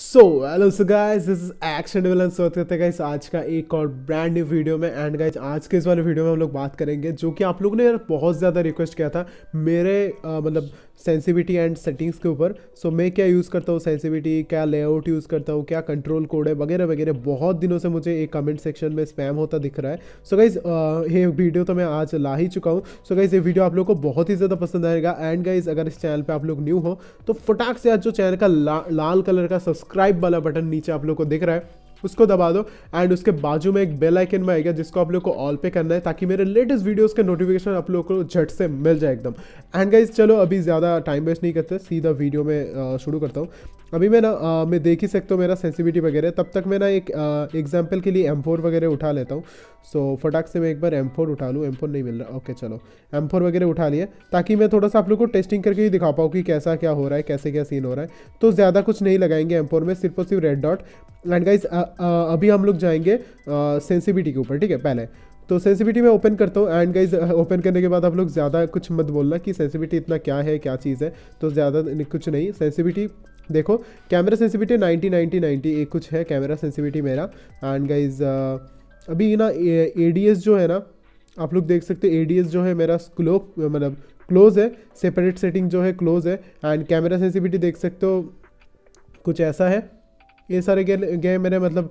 Hello so guys, this is Action Villain. स्वागत करते हैं गाइस आज का एक और ब्रांड न्यू वीडियो में। एंड गाइस आज के इस वाले वीडियो में हम लोग बात करेंगे जो कि आप लोगों ने यार बहुत ज़्यादा रिक्वेस्ट किया था मेरे मतलब सेंसिटिविटी एंड सेटिंग्स के ऊपर। सो मैं क्या यूज़ करता हूँ, सेंसिटिविटी क्या, लेआउट यूज़ करता हूँ, क्या कंट्रोल कोड है वगैरह वगैरह। बहुत दिनों से मुझे एक कमेंट सेक्शन में स्पैम होता दिख रहा है। सो गाइस ये वीडियो तो मैं आज ला ही चुका हूँ। सो गाइस ये वीडियो आप लोगों को बहुत ही ज़्यादा पसंद आएगा। एंड गाइस अगर इस चैनल पर आप लोग न्यू हो तो फटाक से आज जो चैनल का लाल कलर का सब्सक्राइब वाला बटन नीचे आप लोग को दिख रहा है उसको दबा दो। एंड उसके बाजू में एक बेल आइकन में आएगा जिसको आप लोग को ऑल पे करना है ताकि मेरे लेटेस्ट वीडियोस के नोटिफिकेशन आप लोग को झट से मिल जाए एकदम। एंड गाइस चलो अभी ज़्यादा टाइम वेस्ट नहीं करते, सीधा वीडियो में शुरू करता हूँ। अभी मैं मैं देख ही सकता हूँ मेरा सेंसिटिविटी वगैरह। तब तक मैं एक एग्जाम्पल के लिए M4 वगैरह उठा लेता हूँ। सो फटाक से मैं एक बार M4 उठा लूँ। M4 नहीं मिल रहा, ओके चलो M4 वगैरह उठा लिए ताकि मैं थोड़ा सा आप लोग को टेस्टिंग करके ही दिखा पाऊँ कि कैसा क्या हो रहा है, कैसे क्या सीन हो रहा है। तो ज़्यादा कुछ नहीं लगाएंगे M4 में, सिर्फ और सिर्फ रेड डॉट। एंड गाइस अभी हम लोग जाएंगे सेंसिटिविटी के ऊपर, ठीक है। पहले तो सेंसिटिविटी में ओपन करता हूँ। एंड गाइस ओपन करने के बाद आप लोग ज़्यादा कुछ मत बोलना कि सेंसिटिविटी इतना क्या है, क्या चीज़ है। तो ज़्यादा कुछ नहीं, सेंसिटिविटी देखो कैमरा सेंसिटिविटी 90 एक कुछ है कैमरा सेंसिटिविटी मेरा। एंड गाइस अभी ना ADS जो है ना, आप लोग देख सकते हैं ADS जो है मेरा स्लोप मतलब क्लोज है, सेपरेट सेटिंग जो है क्लोज है। एंड कैमरा सेंसिटिविटी देख सकते हो कुछ ऐसा है। ये सारे गए मेरे मतलब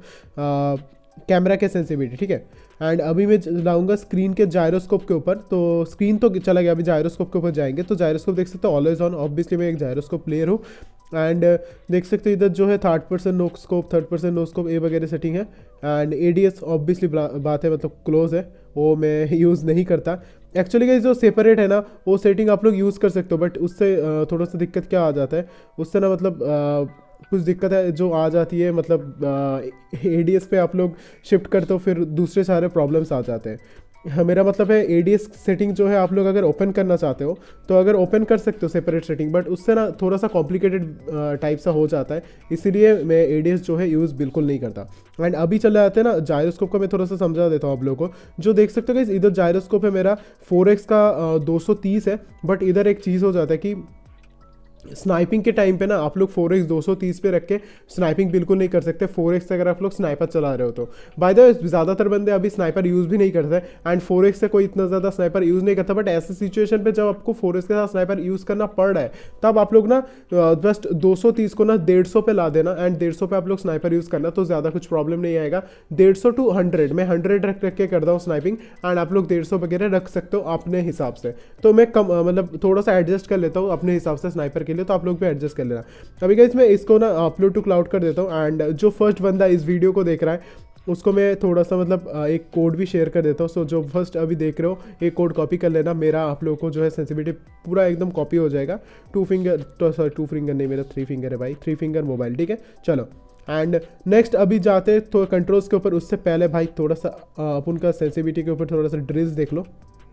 कैमरा के सेंसिटिविटी, ठीक है। एंड अभी मैं लाऊंगा स्क्रीन के जायरोस्कोप के ऊपर। तो स्क्रीन तो चला गया, अभी जायरोस्कोप के ऊपर जाएंगे। तो जायरोस्कोप देख सकते हो ऑलवेज ऑन, ऑब्वियसली मैं एक जायरोस्कोप प्लेयर हूँ। एंड देख सकते हो इधर जो है 3rd-person नोस्कोप, 3rd-person नोस्कोप ये वगैरह सेटिंग है। एंड ADS ऑब्वियसली बात है मतलब क्लोज है, वो मैं यूज़ नहीं करता एक्चुअली। गाइस जो सेपरेट है ना वो सेटिंग आप लोग यूज़ कर सकते हो, बट उससे थोड़ा सा दिक्कत क्या आ जाता है, उससे ना मतलब कुछ दिक्कत है जो आ जाती है मतलब ADS पे आप लोग शिफ्ट करते हो फिर दूसरे सारे प्रॉब्लम्स आ जाते हैं। मेरा मतलब है ADS सेटिंग जो है आप लोग अगर ओपन करना चाहते हो तो अगर ओपन कर सकते हो सेपरेट सेटिंग, बट उससे ना थोड़ा सा कॉम्प्लिकेटेड टाइप सा हो जाता है, इसीलिए मैं ADS जो है यूज़ बिल्कुल नहीं करता। एंड अभी चले जाते हैं ना जायरोस्कोप का, मैं थोड़ा सा समझा देता हूँ आप लोगों को। जो देख सकते हो गाइस इधर जायरोस्कोप है मेरा 4x का 230 है। बट इधर एक चीज़ हो जाता है कि स्नाइपिंग के टाइम पे ना आप लोग 4x 230 पे रख के स्नाइपिंग बिल्कुल नहीं कर सकते 4x से अगर आप लोग स्नाइपर चला रहे हो तो। बाय द वे ज़्यादातर बंदे अभी स्नाइपर यूज़ भी नहीं करते एंड 4x से कोई इतना ज़्यादा स्नाइपर यूज़ नहीं करता। बट ऐसे सिचुएशन पे जब आपको 4x के साथ स्नाइपर यूज़ करना पड़ रहा है तब आप लोग ना जस्ट 230 को ना 150 पे ला देना। एंड 150 पे आप लोग स्नाइपर यूज़ करना तो ज़्यादा कुछ प्रॉब्लम नहीं आएगा। 150 to 100 मैं 100 रख के करता हूँ स्नाइपिंग। एंड आप लोग 150 वगैरह रख सकते हो अपने हिसाब से। तो मैं कम मतलब थोड़ा सा एडजस्ट कर लेता हूँ अपने हिसाब से स्नाइपर के लिए, तो आप लोग भी एडजस्ट कर लेना। अभी गाइस मैं इसको ना अपलोड टू क्लाउड कर देता हूँ। एंड जो फर्स्ट बंदा इस वीडियो को देख रहा है उसको मैं थोड़ा सा मतलब एक कोड भी शेयर कर देता हूँ। सो जो फर्स्ट अभी देख रहे हो एक कोड कॉपी कर लेना, मेरा आप लोगों को जो है सेंसिटिविटी पूरा एकदम कॉपी हो जाएगा। 2 फिंगर तो सॉरी 2 फिंगर नहीं, मेरा 3 फिंगर है भाई, 3 फिंगर मोबाइल, ठीक है। चलो एंड नेक्स्ट अभी जाते तो कंट्रोल्स के ऊपर। उससे पहले भाई थोड़ा सा अपन का सेंसिटिविटी के ऊपर थोड़ा सा ड्रिल्स देख लो।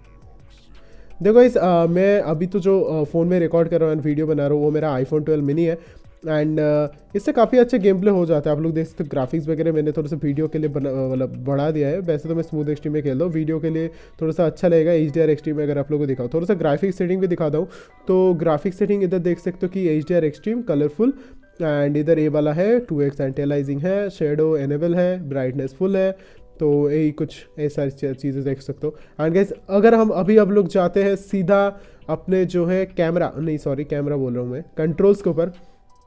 देखो इस मैं अभी तो जो फ़ोन में रिकॉर्ड कर रहा हूँ एंड वीडियो बना रहा हूँ वो मेरा iPhone 12 मिनी है। एंड इससे काफ़ी अच्छे गेम प्ले हो जाता है। आप लोग देख सकते हो ग्राफिक्स वगैरह मैंने थोड़ा सा वीडियो के लिए मतलब बढ़ा दिया है। वैसे तो मैं स्मूथ एक्सट्रीम में खेल रहा हूँ, वीडियो के लिए थोड़ा सा अच्छा लगेगा HDR एक्सट्रीम में। अगर आप लोगों को दिखाओ थोड़ा सा ग्राफिक्स सेटिंग भी दिखाता हूँ तो ग्राफिक्स सेटिंग इधर देख सकते हो कि HDR एक्सट्रीम कलरफुल। एंड इधर ये वाला है 2x एंटीलाइजिंग है, शेडो एनेबल है, ब्राइटनेस फुल है। तो यही कुछ ऐसा चीज़ें देख सकते हो। एंड गाइस अगर हम अभी अब लोग जाते हैं सीधा अपने जो है कैमरा नहीं सॉरी कैमरा बोल रहा हूँ मैं, कंट्रोल्स के ऊपर।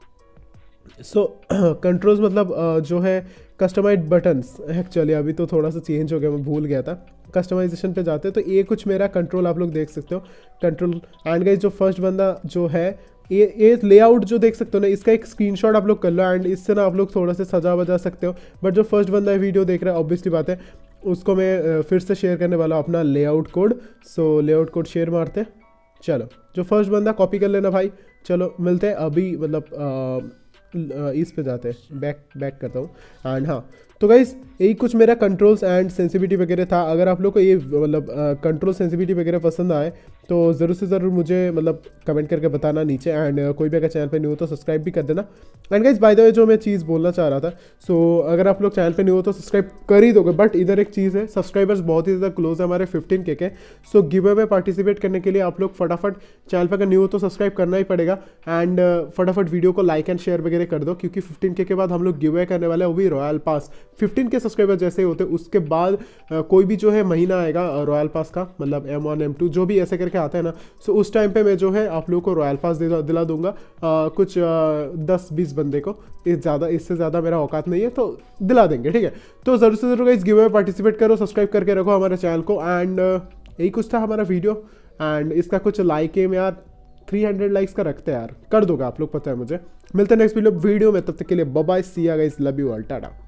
सो कंट्रोल्स मतलब जो है कस्टमाइज बटन्स, एक्चुअली अभी तो थोड़ा सा चेंज हो गया, मैं भूल गया था। कस्टमाइजेशन पे जाते हैं तो ये कुछ मेरा कंट्रोल आप लोग देख सकते हो कंट्रोल। एंड गाइस जो फर्स्ट बंदा जो है ये लेआउट जो देख सकते हो ना, इसका एक स्क्रीनशॉट आप लोग कर लो। एंड इससे ना आप लोग थोड़ा सा सजा वजा सकते हो। बट जो फर्स्ट बंदा वीडियो देख रहा है ऑब्वियसली बात है उसको मैं फिर से शेयर करने वाला हूँ अपना layout code. So layout code share मारते हैं। चलो जो फर्स्ट बंदा कॉपी कर लेना भाई। चलो मिलते हैं अभी मतलब इस पे जाते हैं, बैक करता हूँ। एंड हाँ तो गाइस यही कुछ मेरा कंट्रोल्स एंड सेंसिटिविटी वगैरह था। अगर आप लोग को ये मतलब कंट्रोल सेंसिटिविटी वगैरह पसंद आए तो ज़रूर से ज़रूर मुझे मतलब कमेंट करके बताना नीचे। एंड कोई भी अगर चैनल पे न्यू हो तो सब्सक्राइब भी कर देना। And guys by the way जो मैं चीज़ बोलना चाह रहा था, सो अगर आप लोग चैनल पे न्यू हो तो सब्सक्राइब कर ही दोगे। बट इधर एक चीज़ है, सब्सक्राइबर्स बहुत ही ज़्यादा क्लोज है हमारे 15K के। सो गिव अवे में पार्टिसिपेट करने के लिए आप लोग फटाफट चैनल पर अगर न्यू हो तो सब्सक्राइब करना ही पड़ेगा। एंड फटाफट वीडियो को लाइक एंड शेयर वगैरह वगैरह कर दो, क्योंकि 15K के बाद हम लोग गिव अवे करने वाले हैं, वो भी रॉयल पास। 15K सब्सक्राइबर जैसे होते उसके बाद कोई भी जो है महीना आएगा रॉयल पास का, मतलब M1 M2 जो भी ऐसे करके आता है ना, सो उस टाइम पे मैं जो है आप लोगों को रॉयल पास दिला दूंगा, कुछ 10-20 बंदे को, इससे ज़्यादा मेरा औकात नहीं है, तो दिला देंगे, ठीक है। तो ज़रूर से ज़रूर इस गिव अवे पार्टिसिपेट करो, सब्सक्राइब करके रखो हमारे चैनल को। एंड यही कुछ था हमारा वीडियो। एंड इसका कुछ लाइक है यार, 300 लाइक्स का रखते हैं यार, कर दोगे आप लोग, पता है मुझे। मिलते हैं नेक्स्ट वीडियो में, तब तक के लिए bye bye, see you guys, love you all, Tata.